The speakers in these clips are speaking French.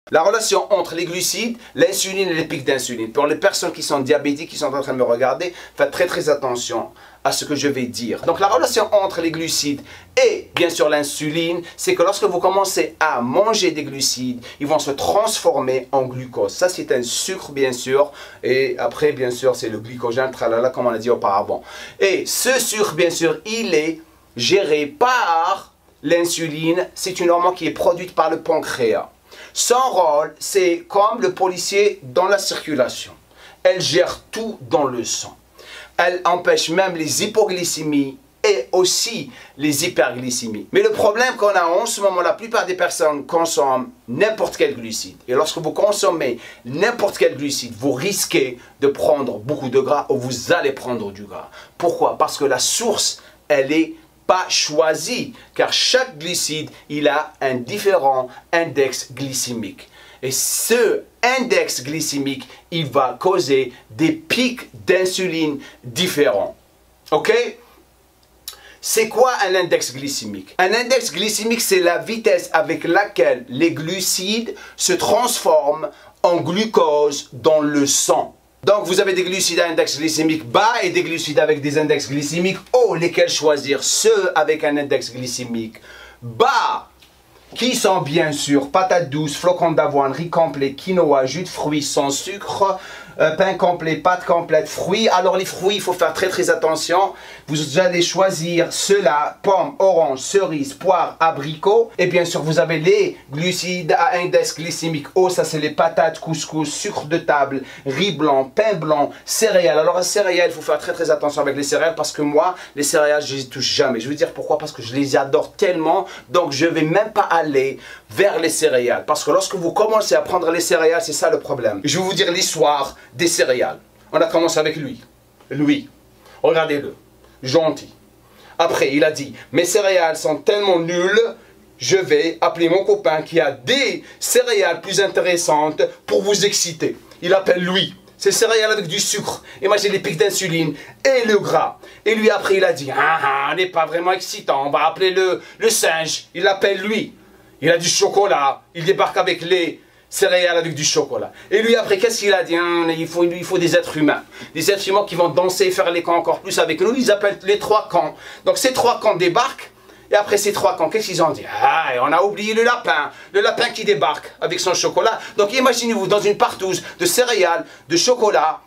La relation entre les glucides, l'insuline et les pics d'insuline. Pour les personnes qui sont diabétiques, qui sont en train de me regarder, faites très attention à ce que je vais dire. Donc la relation entre les glucides et bien sûr l'insuline, c'est que lorsque vous commencez à manger des glucides, ils vont se transformer en glucose. Ça c'est un sucre bien sûr, et après bien sûr c'est le glycogène, tralala, comme on a dit auparavant. Et ce sucre bien sûr, il est géré par l'insuline, c'est une hormone qui est produite par le pancréas. Son rôle, c'est comme le policier dans la circulation. Elle gère tout dans le sang. Elle empêche même les hypoglycémies et aussi les hyperglycémies. Mais le problème qu'on a en ce moment, la plupart des personnes consomment n'importe quel glucide. Et lorsque vous consommez n'importe quel glucide, vous risquez de prendre beaucoup de gras ou vous allez prendre du gras. Pourquoi? Parce que la source, elle est pas choisi, car chaque glucide, il a un différent index glycémique. Et ce index glycémique, il va causer des pics d'insuline différents. Ok? C'est quoi un index glycémique? Un index glycémique, c'est la vitesse avec laquelle les glucides se transforment en glucose dans le sang. Donc vous avez des glucides à index glycémique bas et des glucides avec des index glycémiques hauts. Lesquels choisir? Ceux avec un index glycémique bas, qui sont bien sûr patates douces, flocons d'avoine, riz complet, quinoa, jus de fruits sans sucre, pain complet, pâtes complètes, fruits. Alors les fruits, il faut faire très attention. Vous allez choisir ceux-là: pommes, oranges, cerises, poires, abricots. Et bien sûr, vous avez les glucides à index glycémique haut. Ça, c'est les patates, couscous, sucre de table, riz blanc, pain blanc, céréales. Alors les céréales, il faut faire très attention avec les céréales parce que moi, les céréales, je les touche jamais. Je veux dire pourquoi? Parce que je les adore tellement. Donc, je ne vais même pas aller vers les céréales. Parce que lorsque vous commencez à prendre les céréales, c'est ça le problème. Je vais vous dire l'histoire des céréales. On a commencé avec lui. Lui, regardez-le, gentil. Après, il a dit, mes céréales sont tellement nulles, je vais appeler mon copain qui a des céréales plus intéressantes pour vous exciter. Il appelle lui. C'est céréales avec du sucre. Et moi, j'ai les pics d'insuline et le gras. Et lui, après, il a dit, on n'est pas vraiment excitant, on va appeler le singe. Il l'appelle lui. Il a du chocolat. Il débarque avec les céréales avec du chocolat. Et lui, après, qu'est-ce qu'il a dit? Il faut des êtres humains. Des êtres humains qui vont danser et faire les camps encore plus avec nous. Ils appellent les 3 camps. Donc, ces 3 camps débarquent. Et après ces 3 camps, qu'est-ce qu'ils ont dit? Ah, on a oublié le lapin. Le lapin qui débarque avec son chocolat. Donc, imaginez-vous dans une partouze de céréales, de chocolat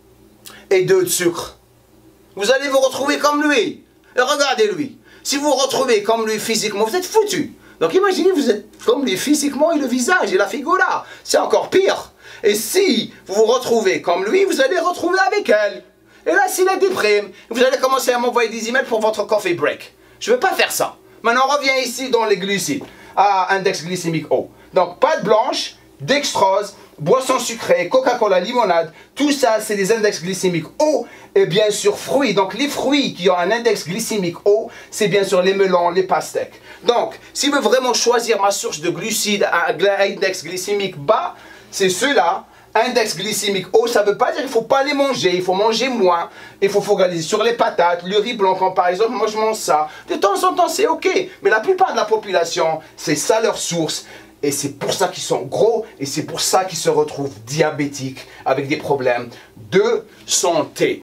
et de sucre. Vous allez vous retrouver comme lui. Et regardez lui. Si vous vous retrouvez comme lui physiquement, vous êtes foutu. Donc imaginez, vous êtes comme lui physiquement et le visage et la figura. C'est encore pire. Et si vous vous retrouvez comme lui, vous allez retrouver avec elle. Et là, s'il est déprime, vous allez commencer à m'envoyer des emails pour votre coffee break. Je ne veux pas faire ça. Maintenant, on revient ici dans les glucides. À index glycémique haut. Donc, pâte blanche, dextrose, boisson sucrée, Coca-Cola, limonade, tout ça, c'est des index glycémiques hauts et bien sûr fruits. Donc, les fruits qui ont un index glycémique haut, c'est bien sûr les melons, les pastèques. Donc, si je veux vraiment choisir ma source de glucides à index glycémique bas, c'est ceux-là. Index glycémique haut, ça ne veut pas dire qu'il ne faut pas les manger, il faut manger moins. Il faut focaliser sur les patates, le riz blanc, comme par exemple, moi je mange ça. De temps en temps, c'est ok. Mais la plupart de la population, c'est ça leur source. Et c'est pour ça qu'ils sont gros et c'est pour ça qu'ils se retrouvent diabétiques avec des problèmes de santé.